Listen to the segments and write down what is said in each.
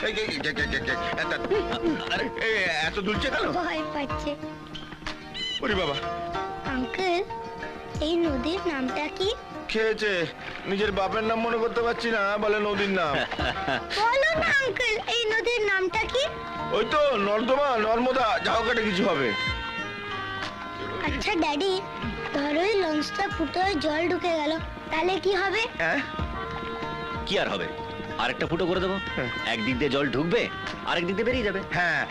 এত দুলছে কেন? ভয় পাচ্ছে। ওরে বাবা। আঙ্কেল, এই নদীর নামটা কি? খেয়েছে, নিজের বাপের নাম মনে করতে পারছি না, বলে নদীর নাম। বলো না আঙ্কেল, এই নদীর নামটা কি? ওই তো নর্দমা, নর্মদা, যাও কাটে কিছু হবে। আচ্ছা ড্যাডি, ধরো এই লঞ্চটা ফুটো হয়ে জল ঢুকে গেল, তাহলে কি হবে? কি আর হবে, আরেকটা ফুটো করে দেবো। একদিক দিয়ে জল ঢুকবে, আরেক দিক দিয়ে বেরিয়ে যাবে। হ্যাঁ।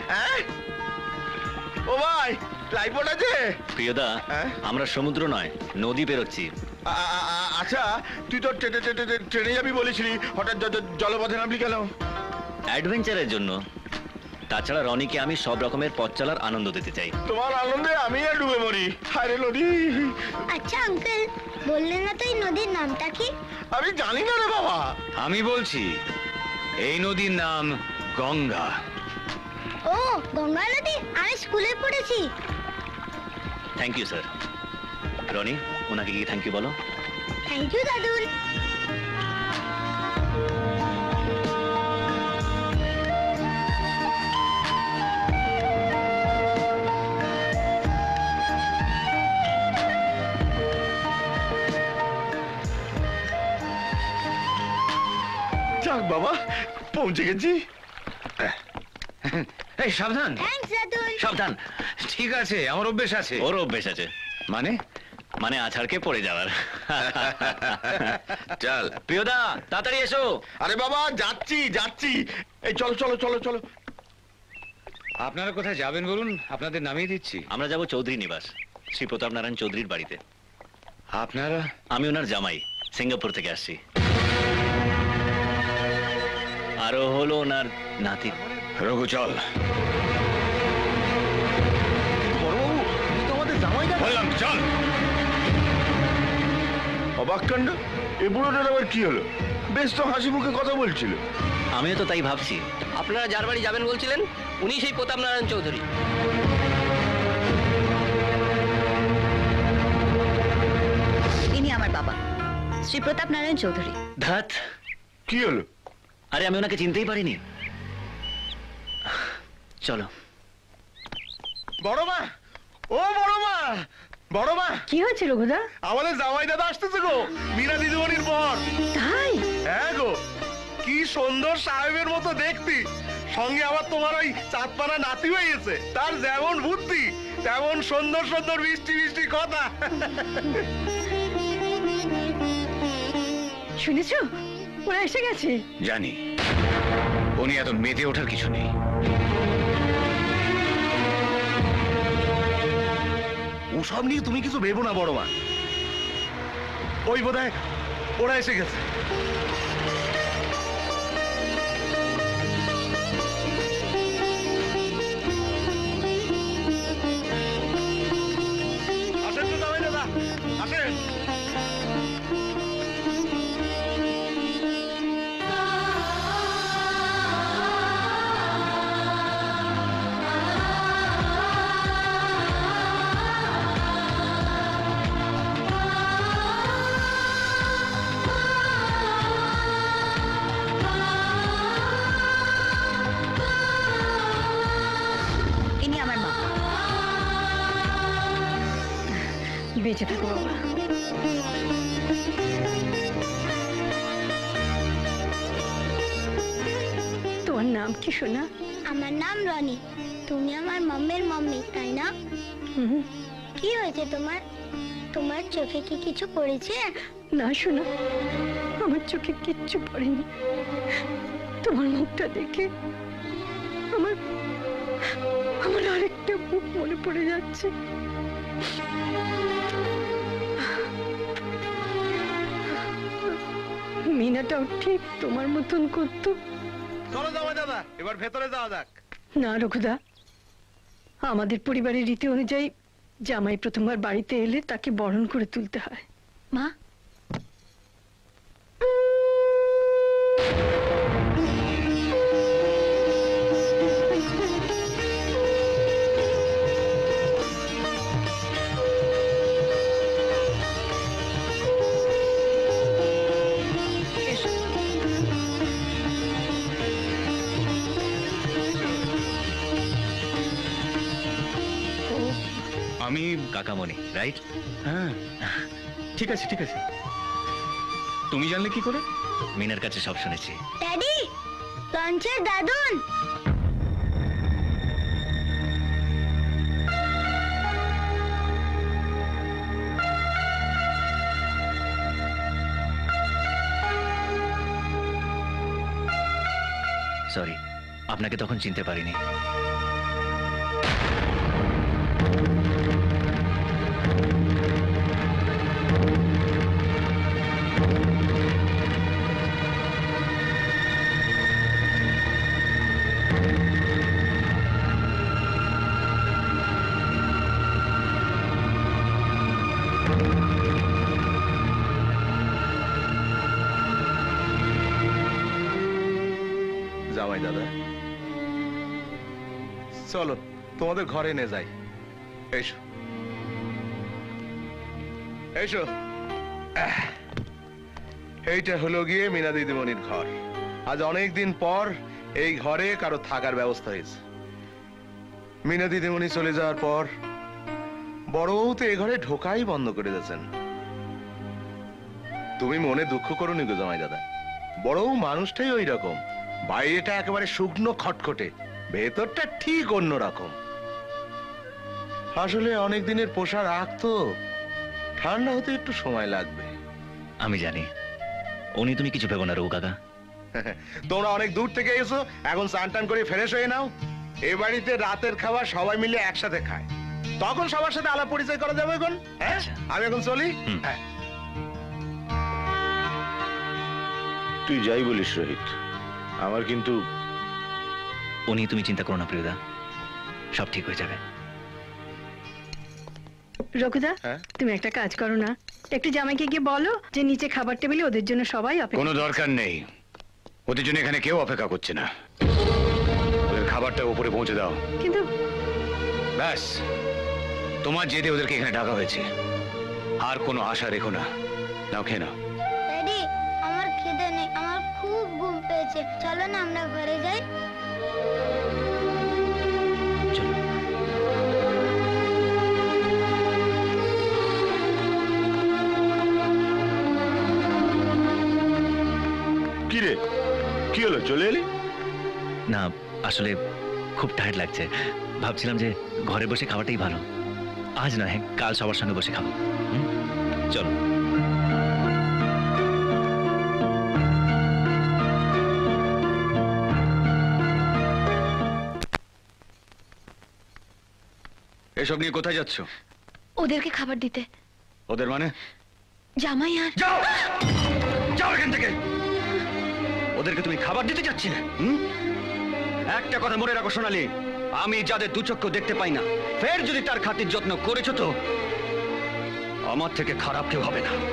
ও ভাই, লাইফবোট আছে? প্রিয়দা, আমরা সমুদ্র নয়, নদী পেরোচ্ছি। আচ্ছা, তুই তো ট্রেনে যাবি বলেছিলি, হঠাৎ জলপথে নামলি কেন? অ্যাডভেঞ্চারের জন্য। তাছাড়া রনিকে আমি সব রকমের পথ চলার আনন্দ দিতে চাই। তোমার আনন্দে আমি আর ডুবে মরি। হায় নদী। আচ্ছা আঙ্কেল, বললেন না তো এই নদীর নামটা কি? আমি জানি না রে বাবা। আমি বলছি, এই নদীর নাম গঙ্গা। ও, গঙ্গা নদী, আমি স্কুলে পড়েছি। Thank you sir. রনি, ওনাকে কি থ্যাংক ইউ বলো। থ্যাংক ইউ দাদুল। যাক বাবা, পৌঁছে গেছি। এই সাবধান। থ্যাঙ্কস দাদুল। সাবধান। ঠিক আছে, আমার অভ্যেস আছে। ওর অভ্যেস আছে। মানে? মানে আছাড়কে পড়ে যাওয়ার। চল প্রিয়দা, তাড়াতাড়ি এসো। আরে বাবা, যাচ্ছি যাচ্ছি। এই চলো চলো চলো চলো। আপনারা কোথায় যাবেন বলুন, আপনাদের নামিয়ে দিচ্ছি। আমরা যাব চৌধুরী নিবাস, শ্রী প্রতাপ নারায়ণ চৌধুরীর বাড়িতে। আপনারা? আমি ওনার জামাই, সিঙ্গাপুর থেকে আসছি। আরো হলো ওনার নাতি। রঘু চল। বড়বাবু, তুমি তো আমাদের জামাই না? বললাম চল। অবাক কাণ্ড, এ বুড়োটার আবার কি হলো? বেশ তো হাসি মুখে কথা বলছিল। আমিও তো তাই ভাবছি। আপনারা যার বাড়ি যাবেন বলছিলেন, উনি সেই প্রতাপ নারায়ণ চৌধুরী। ইনি আমার বাবা, শ্রী প্রতাপ নারায়ণ চৌধুরী। ধাত, কি হলো? আরে আমি ওনাকে চিনতেই পারিনি। চলো। বড় মা, ও বড় মা, বড় মা। কি হয়েছে রঘুদা? আমাদের জামাই দাদা আসতেছে গো, মীরা দিদিমণির পর। তাই? হ্যাঁ গো, কি সুন্দর সাহেবের মতো দেখতি, সঙ্গে আবার তোমার ওই চাঁদপানা নাতি হয়েছে। তার যেমন বুদ্ধি, তেমন সুন্দর সুন্দর মিষ্টি মিষ্টি কথা। শুনেছো, ওরা এসে গেছে। জানি, উনি এত মেতে ওঠার কিছু নেই। ওসব নিয়ে তুমি কিছু ভেবো না বড় মা। ওই বোধহয় ওরা এসে গেছে। আসেন তো জামাই দাদা, আসেন। ইনি আমার মা। বেঁচে থাকো বাবা। তোমার নাম কি সোনা? আমার নাম রনি। তুমি আমার মাম্মির মাম্মি, তাই না? কি হয়েছে তোমার? তোমার চোখে কি কিছু পড়েছে? না সোনা, আমার চোখে কিচ্ছু পড়েনি। তোমার মুখটা দেখে আমার আমার আরেকটা মুখ মনে পড়ে যাচ্ছে। মিনাটাও ঠিক তোমার মতন করতো। চলো জামাই দাদা, এবার ভেতরে যাওয়া যাক। না রঘুদা, আমাদের পরিবারের রীতি অনুযায়ী জামাই প্রথমবার বাড়িতে এলে তাকে বরণ করে তুলতে হয়। মা, আমি কাকামণি, রাইট? হ্যাঁ, ঠিক আছে ঠিক আছে। তুমি জানলে কি করে? মিনার কাছে সব শুনেছি। ড্যাডি, লঞ্চের দাদুন। সরি, আপনাকে তখন চিনতে পারিনি। জামাই দাদা, চলো তোমাদের ঘরে নিয়ে যাই। এসো এসো। এইটা হলো গিয়ে মিনা দিদিমণির ঘর। আজ অনেক দিন পর এই ঘরে কারো থাকার ব্যবস্থা হয়েছে। মিনা দিদিমণি চলে যাওয়ার পর বড় বউ তো এই ঘরে ঢোকাই বন্ধ করে দিয়েছেন। তুমি মনে দুঃখ করোনি গো জামাই দাদা, বড় বউ মানুষটাই ওই রকম। বাইরেটা একেবারে শুকনো খটখটে, ভেতরটা ঠিক অন্য রকম। আসলে অনেক দিনের পোষা রাখ তো, ঠান্ডা হতে একটু সময় লাগবে। আমি জানি, উনি তুমি কিছু ভেবো না রঘু কাকা। তোমরা অনেক দূর থেকে এসো, এখন স্নান টান করে ফ্রেশ হয়ে নাও। এ বাড়িতে রাতের খাবার সবাই মিলে একসাথে খায়, তখন সবার সাথে আলাপ পরিচয় করা যাবে। এখন হ্যাঁ, আচ্ছা। আমি এখন চলি। হুম। হ্যাঁ। তুই যাই বলিস রোহিত, আমার কিন্তু উনি তুমি চিন্তা করো না প্রিয়দা, সব ঠিক হয়ে যাবে। রঘুদা, হ্যাঁ? তুমি একটা কাজ করো না, একটু জামাইকে গিয়ে বলো যে নিচে খাবার টেবিলে ওদের জন্য সবাই অপেক্ষা। কোনো দরকার নেই, ওদের জন্য এখানে কেউ অপেক্ষা করছে না। ওদের খাবারটা উপরে পৌঁছে দাও। কিন্তু ব্যাস, তোমার জেদে ওদেরকে এখানে ডাকা হয়েছে। আর কোনো আশা রেখো না। নাও খেয়ে নাও। ড্যাডি, আমার খিদে নেই, আমার খুব ঘুম পেয়েছে। চলো না আমরা ঘরে যাই। চলো। কি রে, কি হলো, চলে এলি? না, আসলে খুব টায়ার্ড লাগছে, ভাবছিলাম যে ঘরে বসে খাওয়াটাই ভালো। আজ নয়, কাল সবার সঙ্গে বসে খাবো। হুম? চলো। এসব নিয়ে কোথায় যাচ্ছ? ওদেরকে খাবার দিতে। ওদের মানে? জামাই আর যাও, যাও এখান থেকে। ওদেরকে তুমি খাবার দিতে যাচ্ছিলে? একটা কথা মনে রাখো সোনালি, আমি যাদের দুচক্ষু দেখতে পাই না, ফের যদি তার খাতির যত্ন করেছো তো আমার থেকে খারাপ কেউ হবে না।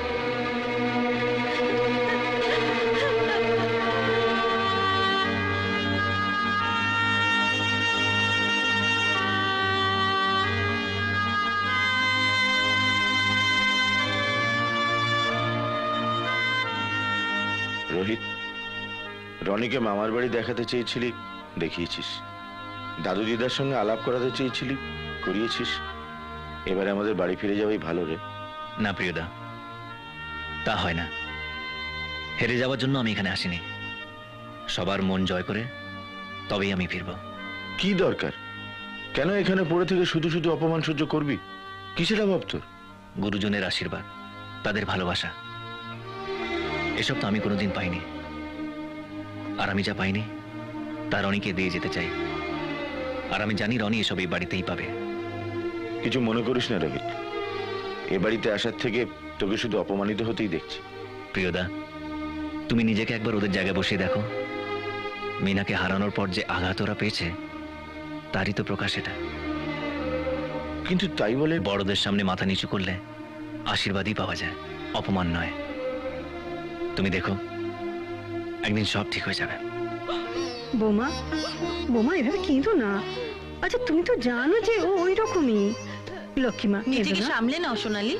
রোহিত, রনিকে মামার বাড়ি দেখাতে চেয়েছিলি, দেখিয়েছিস। দাদু দিদার সঙ্গে আলাপ করাতে চেয়েছিলি, করিয়েছিস। এবারে আমাদের বাড়ি ফিরে যাওয়াই ভালো রে। না প্রিয়দা, তা হয় না। হেরে যাওয়ার জন্য আমি এখানে আসিনি, সবার মন জয় করে তবেই আমি ফিরবো। কি দরকার? কেন এখানে পড়ে থেকে শুধু শুধু অপমান সহ্য করবি? কিসের অভাব তোর? গুরুজনের আশীর্বাদ, তাদের ভালোবাসা, এসব তো আমি কোনোদিন পাইনি। আর আমি যা পাইনি তা রনিকে দিয়ে যেতে চাই। আর আমি জানি রনি এসব এই বাড়িতেই পাবে। কিছু মনে করিস না রোহিত, এ বাড়িতে আসার থেকে তোকে শুধু অপমানিত হতেই দেখছি। প্রিয়দা, তুমি নিজেকে একবার ওদের জায়গায় বসিয়ে দেখো। মিনাকে হারানোর পর যে আঘাত ওরা পেয়েছে তারই তো প্রকাশ এটা। কিন্তু তাই বলে বড়দের সামনে মাথা নিচু করলে আশীর্বাদই পাওয়া যায়, অপমান নয়। তুমি দেখো, একদিন সব ঠিক হয়ে যাবে। বোমা, বোমা এভাবে কিন্তু না। আচ্ছা তুমি তো জানো যে ও ওই রকমই। লক্ষ্মীমা, নিজেকে সামলে নাও সোনালি।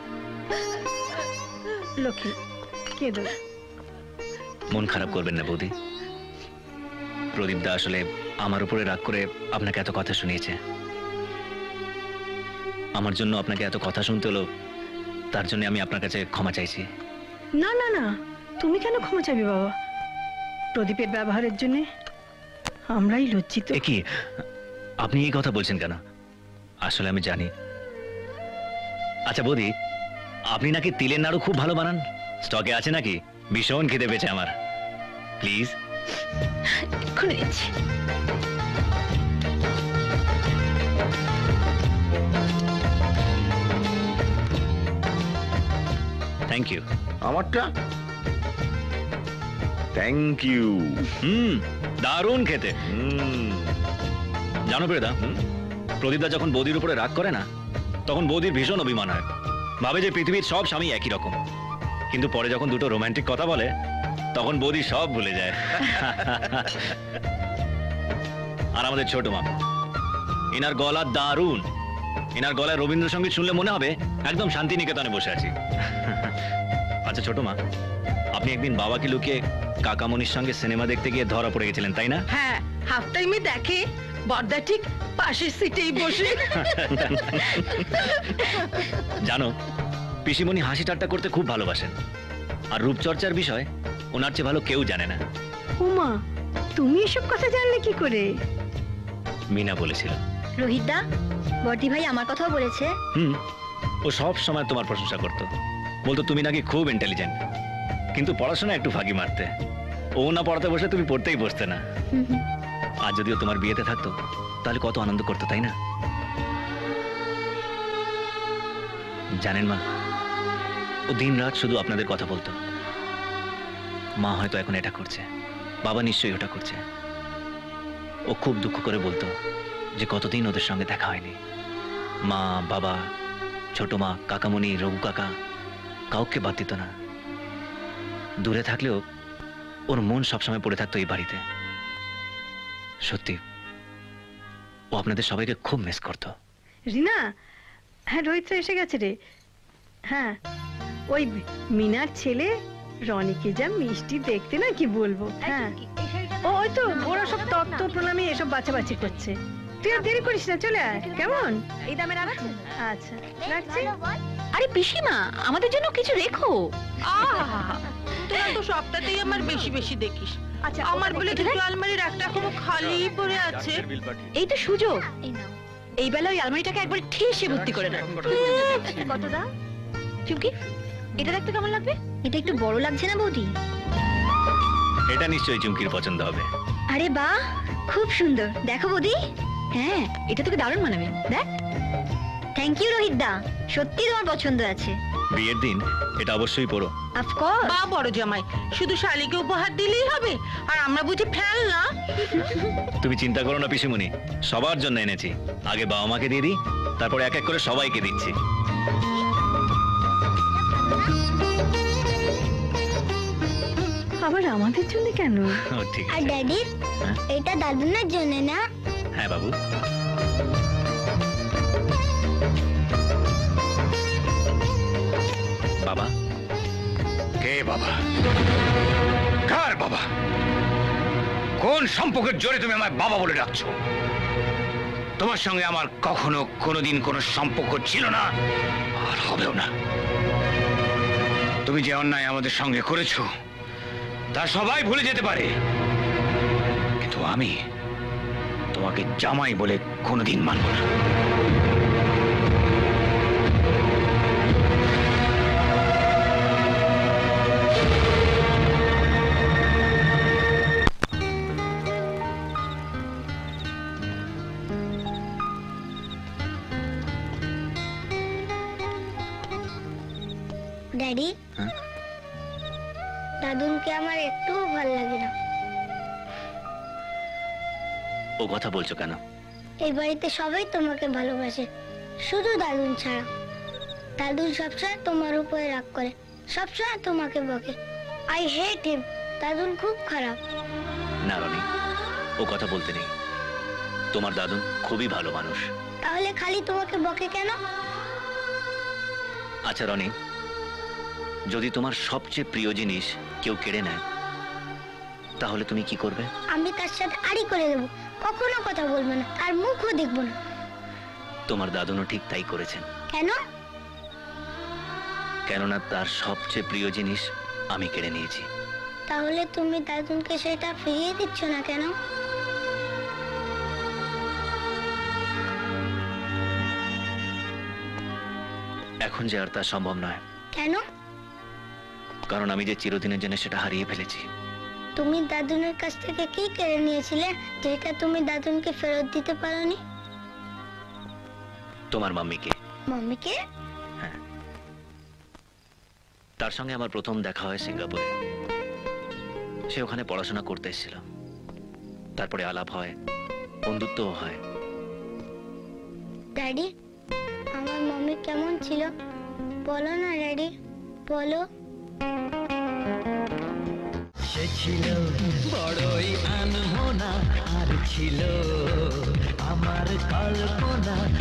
লক্ষ্মী, কেঁদো না। মন খারাপ করবেন না বৌদি। প্রদীপ দা আসলে আমার উপরে রাগ করে আপনাকে এত কথা শুনিয়েছে। আমার জন্য আপনাকে এত কথা শুনতে হলো, তার জন্য আমি আপনার কাছে ক্ষমা চাইছি। না না না, তুমি কেন ক্ষমা চাইবে বাবা? প্রদীপের ব্যবহারের জন্য আমরাই লজ্জিত। এ কি, আপনি এই কথা বলছেন কেন? আসলে আমি জানি। আচ্ছা বৌদি, আপনি নাকি তিলের নাড়ু খুব ভালো বানান, স্টকে আছে নাকি? ভীষণ খেতে পেয়েছে আমার, প্লিজ। এক্ষুনি দিচ্ছি। Thank you. আমারটা থ্যাংক ইউ। দারুণ খেতে। জানো পেদা, প্রদীপদা যখন বৌদির উপরে রাগ করে না, তখন বৌদির ভীষণ অভিমান হয়, ভাবে যে পৃথিবীর সব স্বামী একই রকম। কিন্তু পরে যখন দুটো রোমান্টিক কথা বলে, তখন বৌদি সব ভুলে যায়। আর আমাদের ছোট মা, এনার গলা দারুণ। এনার গলায় রবীন্দ্রসঙ্গীত শুনলে মনে হবে একদম শান্তিনিকেতনে বসে আছি। আচ্ছা ছোট মা, আপনি একদিন বাবাকে লুকিয়ে কাকামণির সঙ্গে সিনেমা দেখতে গিয়ে ধরা পড়ে গেছিলেন, তাই না? হ্যাঁ, হাফ টাইমে দেখে বড়দা ঠিক পাশের সিটেই বসে। জানো, পিসিমণি হাসি ঠাট্টা করতে খুব ভালোবাসেন, আর রূপচর্চার বিষয় ওনার চেয়ে ভালো কেউ জানে না। উমা, তুমি এসব কথা জানলে কি করে? মিনা বলেছিল। রোহিতদা, বড়দি ভাই আমার কথাও বলেছে। ও সব সময় তোমার প্রশংসা করতো, বলতো তুমি নাকি খুব ইন্টেলিজেন্ট, কিন্তু পড়াশোনা একটু ফাঁকি মারতে। ও না পড়াতে বসে তুমি পড়তেই বসতে না। আর যদিও তোমার বিয়েতে থাকতো, তাহলে কত আনন্দ করতো, তাই না? জানেন মা, ও দিন রাত শুধু আপনাদের কথা বলতো। মা হয়তো এখন এটা করছে, বাবা নিশ্চয়ই ওটা করছে। ও খুব দুঃখ করে বলতো যে কতদিন ওদের সঙ্গে দেখা হয়নি। মা, বাবা, ছোট মা, কাকামণি, রঘু কাকা, কাউকে বাদ দিত না। দূরে থাকলেও ওর মন সবসময় পড়ে থাকতো এই বাড়িতে। সত্যি, ও আপনাদের সবাইকে খুব মিস করতো। রিনা, হ্যাঁ রোহিত এসে গেছে রে। হ্যাঁ, ওই মিনার ছেলে রনিকে যা মিষ্টি দেখতে না, কি বলবো। হ্যাঁ, ওই তো ওরা সব তত্ত্ব প্রণামী এসব বাছাবাছি করছে। তুই আর দেরি করিস না, চলে আয়। কেমন? এই দামের আছে? আচ্ছা, রাখছি। আরে পিসিমা, আমাদের জন্য কিছু রেখো। তোরা তো সবটাতেই আমার বেশি বেশি দেখিস। আচ্ছা, আমার বলে দুটো আলমারির একটা এখনো খালি পড়ে আছে। এই তো সুযোগ, এই নাও। এই বেলা ওই আলমারিটাকে একবার ঠেসে ভর্তি করে নাও। কত দাম? চুমকি, এটা দেখতে কেমন লাগবে? এটা একটু বড় লাগছে না বৌদি? এটা নিশ্চয়ই চুমকির পছন্দ হবে। আরে বাহ, খুব সুন্দর। দেখো বৌদি। হ্যাঁ, এটা তোকে দারুণ মানাবে, দেখ। থ্যাংক ইউ রোহিতদা, সত্যি তোমার পছন্দ আছে। বিয়ের দিন এটা অবশ্যই পরো। অফকোর্স। বা বড় জামাই, শুধু শালিকে উপহার দিলেই হবে? আর আমরা বুঝি ফেল না? তুমি চিন্তা করো না পিসিমণি, সবার জন্য এনেছি। আগে বাবা মাকে দিয়ে দিই, তারপর এক এক করে সবাইকে দিচ্ছি। আবার আমাদের জন্য কেন? ও, ঠিক আর আছে। ড্যাডি, হ্যাঁ? এটা দাদুনের জন্য না? হ্যাঁ বাবু। বাবা? কে বাবা? কার বাবা? কোন সম্পর্কের জোরে তুমি আমায় বাবা বলে ডাকছো? তোমার সঙ্গে আমার কখনো কোনোদিন কোনো সম্পর্ক ছিল না, আর হবেও না। তুমি যে অন্যায় আমাদের সঙ্গে করেছো তা সবাই ভুলে যেতে পারে, কিন্তু আমি তোমাকে জামাই বলে কোনোদিন মানব না। ড্যাডি, হ্যাঁ? দাদুনকে আমার একটুও ভালো লাগে না। ও কথা বলছো কেন? এই বাড়িতে সবাই তোমাকে ভালোবাসে, শুধু দাদুন ছাড়া। দাদুন সবসময় তোমার উপরে রাগ করে, সবসময় তোমাকে বকে। আই হেট হিম। দাদুন খুব খারাপ। না রনি, ও কথা বলতে নেই। তোমার দাদু খুবই ভালো মানুষ। তাহলে খালি তোমাকে বকে কেন? আচ্ছা রনি, যদি তোমার সবচেয়ে প্রিয় জিনিস কেউ কেড়ে নেয়, তাহলে তুমি কি করবে? আমি তার সাথে আড়ি করে দেবো, কখনো কথা বলবো না, আর মুখও দেখবো না। তোমার দাদুনও ঠিক তাই করেছেন। কেন? কেননা তার সবচেয়ে প্রিয় জিনিস আমি কেড়ে নিয়েছি। তাহলে তুমি দাদুনকে সেটা ফিরিয়ে দিচ্ছ না কেন? এখন যে আর তা সম্ভব নয়, কেন? কারণ আমি যে চিরদিনের জন্য সেটা হারিয়ে ফেলেছি। তুমি দাদুনের কাছ থেকে কি কেড়ে নিয়েছিলে যেটা তুমি দাদুনকে ফেরত দিতে পারোনি? তোমার মাম্মিকে। মাম্মিকে? হ্যাঁ, তার সঙ্গে আমার প্রথম দেখা হয় সিঙ্গাপুরে। সে ওখানে পড়াশোনা করতে এসেছিল। তারপরে আলাপ হয়, বন্ধুত্বও হয়। ড্যাডি, আমার মাম্মি কেমন ছিল বলো না ড্যাডি, বলো। সে ছিল বড়ই আনমনা, আর ছিল আমার কল্পনা